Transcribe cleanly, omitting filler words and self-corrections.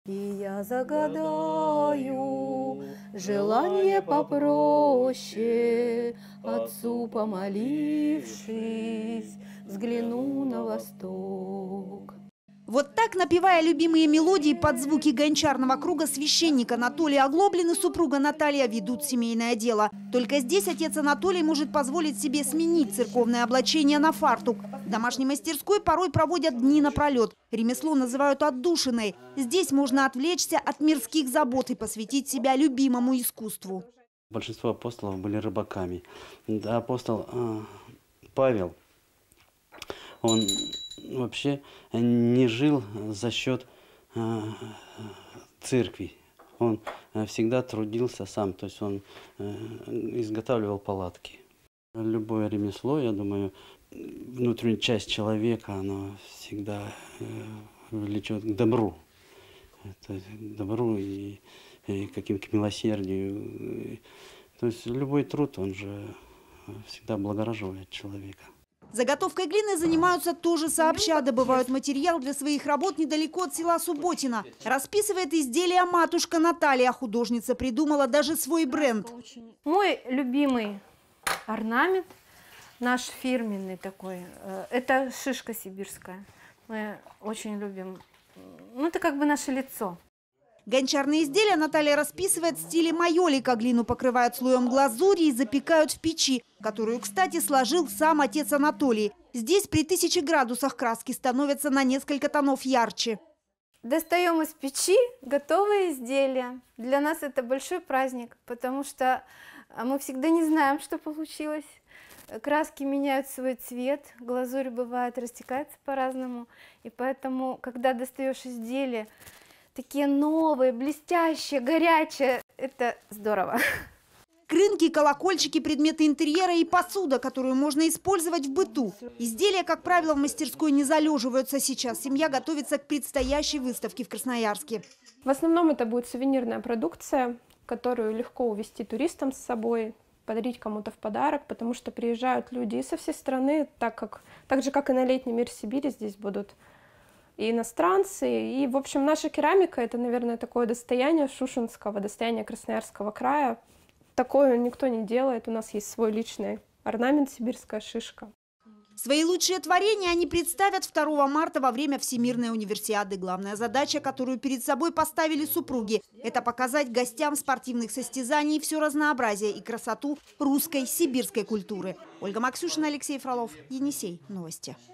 И я загадаю желание попроще, Отцу помолившись, взгляну на восток. Вот так, напевая любимые мелодии под звуки гончарного круга, священник Анатолий Оглоблин и супруга Наталья ведут семейное дело. Только здесь отец Анатолий может позволить себе сменить церковное облачение на фартук. В домашней мастерской порой проводят дни напролет. Ремесло называют отдушиной. Здесь можно отвлечься от мирских забот и посвятить себя любимому искусству. Большинство апостолов были рыбаками. Апостол Павел, он вообще не жил за счет церкви. Он всегда трудился сам, то есть он изготавливал палатки. Любое ремесло, я думаю, внутренняя часть человека, она всегда влечет к добру. То есть к добру и каким-то милосердию. То есть любой труд, он же всегда облагораживает человека. Заготовкой глины занимаются тоже сообща, добывают материал для своих работ недалеко от села Субботино. Расписывает изделия матушка Наталья. Художница придумала даже свой бренд. Мой любимый орнамент, наш фирменный такой, это шишка сибирская. Мы очень любим. Ну, это как бы наше лицо. Гончарные изделия Наталья расписывает в стиле майолика. Глину покрывают слоем глазури и запекают в печи, которую, кстати, сложил сам отец Анатолий. Здесь при 1000 градусах краски становятся на несколько тонов ярче. Достаем из печи готовые изделия. Для нас это большой праздник, потому что мы всегда не знаем, что получилось. Краски меняют свой цвет, глазурь бывает растекается по-разному. И поэтому, когда достаешь изделие, такие новые, блестящие, горячие, это здорово. Крынки, колокольчики, предметы интерьера и посуда, которую можно использовать в быту. Изделия, как правило, в мастерской не залеживаются сейчас. Семья готовится к предстоящей выставке в Красноярске. В основном это будет сувенирная продукция, которую легко увезти туристам с собой, подарить кому-то в подарок, потому что приезжают люди и со всей страны, так же, как и на летний мир Сибири, здесь будут и иностранцы. И, в общем, наша керамика – это, наверное, такое достояние Шушенского, достояние Красноярского края. Такое никто не делает. У нас есть свой личный орнамент «Сибирская шишка». Свои лучшие творения они представят 2 марта во время Всемирной универсиады. Главная задача, которую перед собой поставили супруги – это показать гостям спортивных состязаний все разнообразие и красоту русской сибирской культуры. Ольга Максюшина, Алексей Фролов, Енисей. Новости.